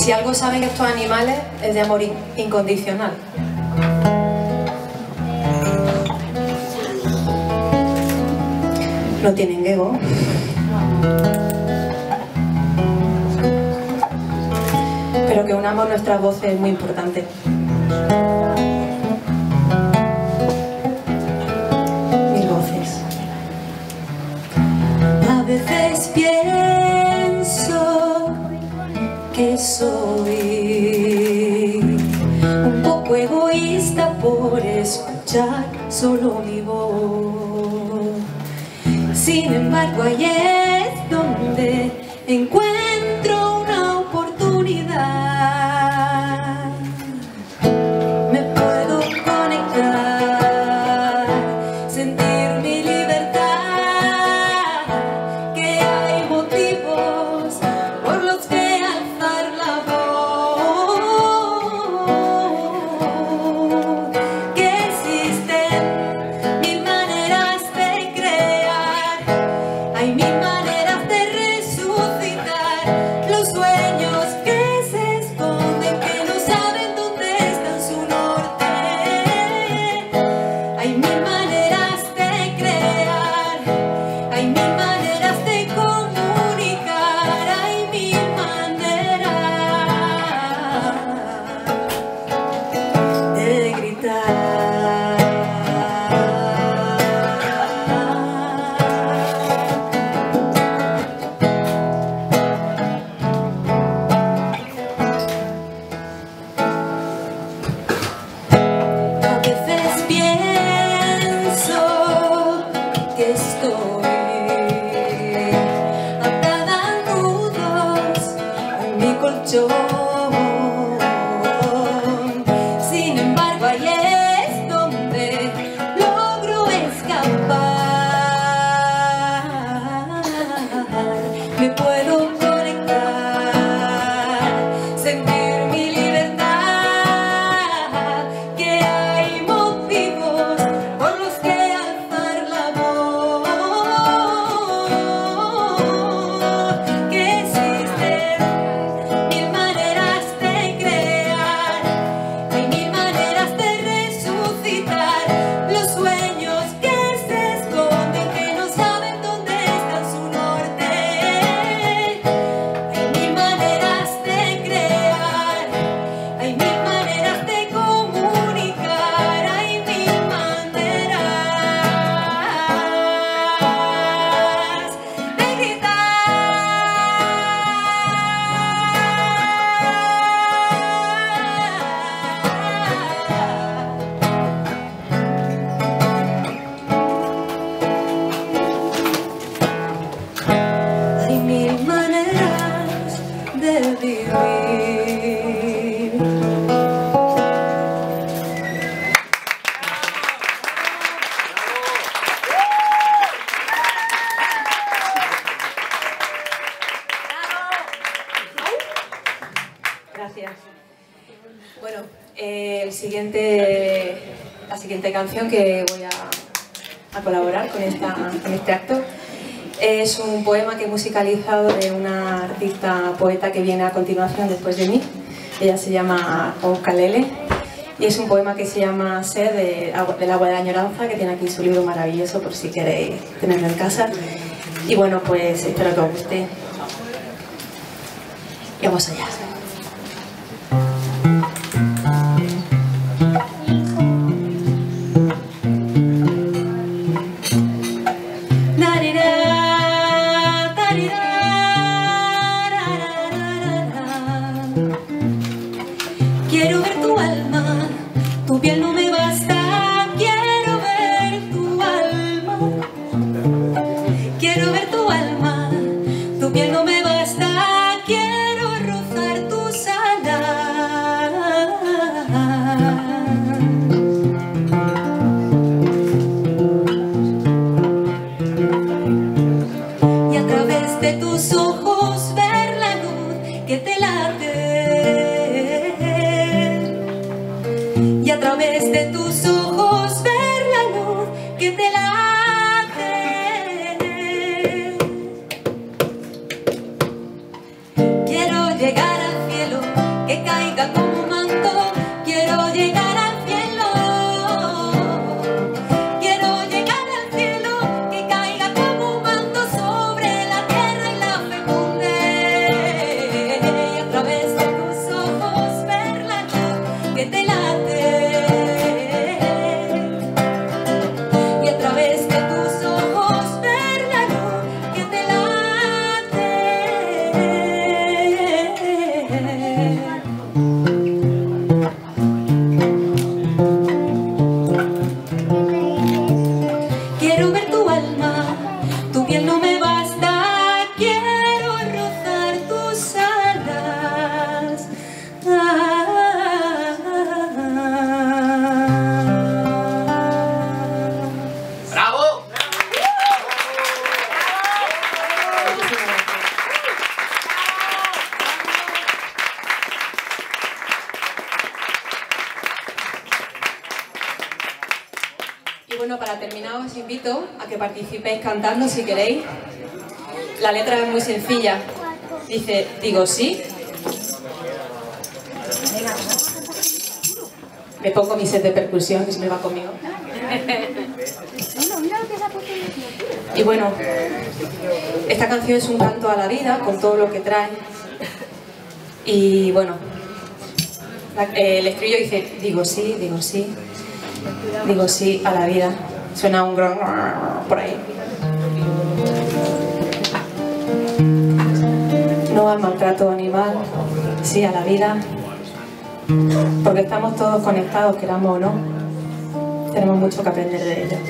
Si algo saben estos animales es de amor incondicional. No tienen ego. Pero que unamos nuestras voces es muy importante. Mis voces. A veces pienso que soy un poco egoísta por escuchar solo mi voz. Sin embargo, ahí es donde encuentro una oportunidad. Me puedo conectar, sentir mi libertad, que hay motivos por los que alzar la voz, que existen mil maneras de crear, hay mil maneras de resucitar los sueños que se esconden, que no saben dónde está su norte. Hay mil maneras de crear, hay mil maneras de comunicar, hay mil maneras de gritar. A veces pienso que estoy atada a nudos en mi colchón. Sin embargo, ahí es donde logro escapar. Me puedo conectar, sentir mi libertad, que hay motivos por los que alzar la voz, que existen mil maneras de crear, hay mil maneras de resucitar los sueños que se esconden, que no saben dónde está su norte. Hay mil maneras de crear, hay mil maneras de comunicar, hay mil maneras de gritar. Hay mil maneras de vivir. Gracias. Bueno, la siguiente canción que voy a colaborar con este acto es un poema que he musicalizado de una artista poeta que viene a continuación después de mí. Ella se llama Ukulele y es un poema que se llama Sed del agua de la añoranza, que tiene aquí su libro maravilloso por si queréis tenerlo en casa. Y bueno, pues espero que os guste. Y vamos allá. Quiero ver tu alma, tu piel no me basta. Quiero ver tu alma, quiero ver tu alma, tu piel no me basta. Quiero rozar tus alas y a través de tus ojos ver la luz que te late. Y a través de tus ojos ver la luz que te late. Quiero llegar al cielo terminar os invito a que participéis cantando si queréis. La letra es muy sencilla. Dice, digo sí. Me pongo mi set de percusión, que se me va conmigo. Y bueno, esta canción es un canto a la vida, con todo lo que trae. Y bueno, el estribillo dice, digo sí, digo sí. Digo sí a la vida. Suena un gran por ahí. No al maltrato animal, sí a la vida. Porque estamos todos conectados, queramos o no. Tenemos mucho que aprender de ello.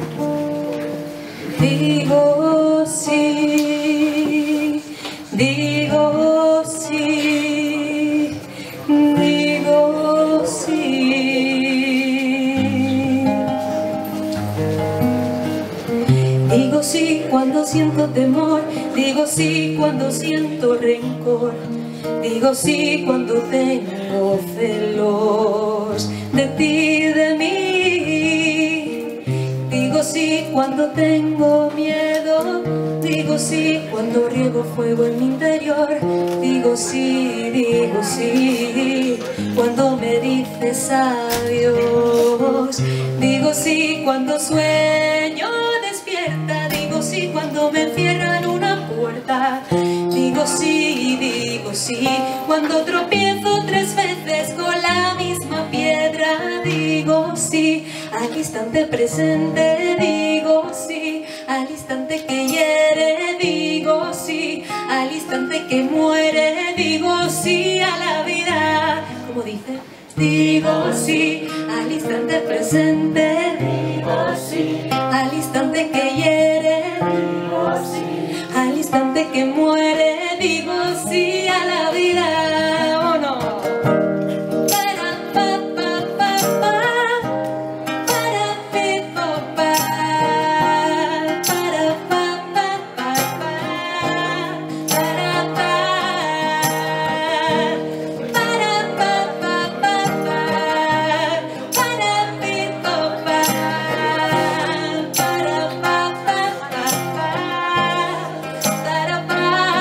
Digo sí, digo sí, digo sí. Digo sí cuando siento temor, digo sí cuando siento rencor. Digo sí cuando tengo celos de ti, de mí. Digo sí cuando tengo miedo. Digo sí cuando riego fuego en mi interior. Digo sí cuando me dices adiós. Digo sí cuando sueño despierta. Digo sí cuando me encierran una puerta. Digo sí cuando tropiezo 3 veces con la misma piedra. Digo sí al instante presente. Digo sí al instante que hiere. Digo sí al instante que muere. Digo sí a la vida. ¿Cómo dice? Digo sí al instante presente. Digo sí al instante que hiere. Digo sí al instante que muere. Digo sí a la vida, ¿o no? Para pa pa pa pa, para pi pa pa, para pa pa pa pa, para pa, para pa pa pa pa, para pi pa pa, para pa pa pa pa, para pa.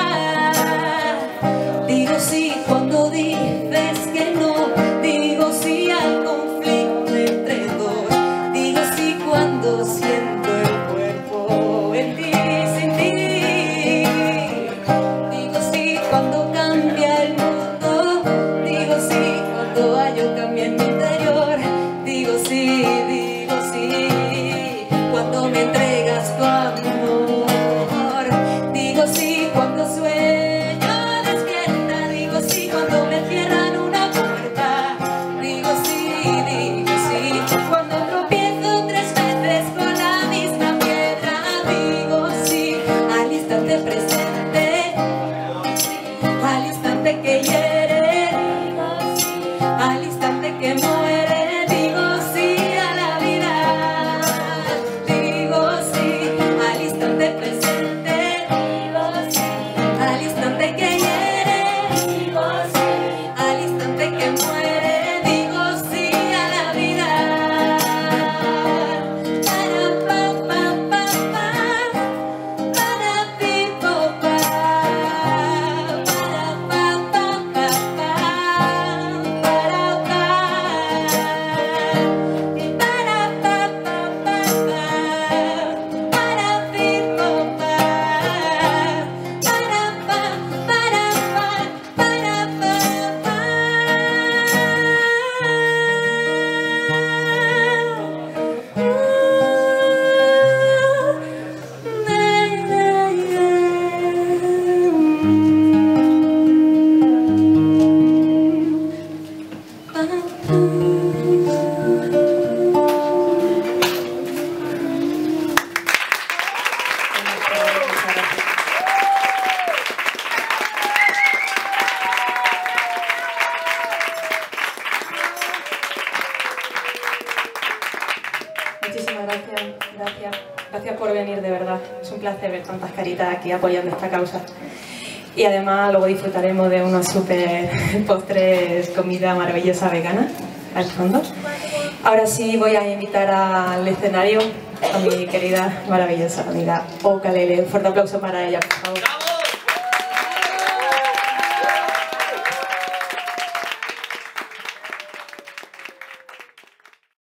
Digo sí cuando dices que no. Digo sí al conflicto entre dos. Digo sí cuando siento el cuerpo en ti, sin ti. Digo sí cuando cambia el mundo. Digo sí cuando hallo cambia en mi interior. Digo sí cuando me entregas tu amor. Digo sí cuando sueño despierta. Digo sí cuando me cierran una puerta. Digo sí cuando tropiezo 3 veces con la misma piedra. Digo sí al instante presente, al instante que hiere, al instante que muere. Digo sí a la vida. Digo sí al instante presente, al instante que hiere, al instante que muere. Digo sí a la vida. Para pa pa pa pa, para pi pa pa, para pa pa pa pa, para pa, para pa pa pa pa, para pi pa pa, para pa, para pa, Muchísimas gracias por venir, de verdad. Es un placer ver tantas caritas aquí apoyando esta causa. Y además luego disfrutaremos de unos súper postres, comida maravillosa vegana. al fondo. Ahora sí voy a invitar al escenario a mi querida, maravillosa amiga Okalele. Un fuerte aplauso para ella, por favor.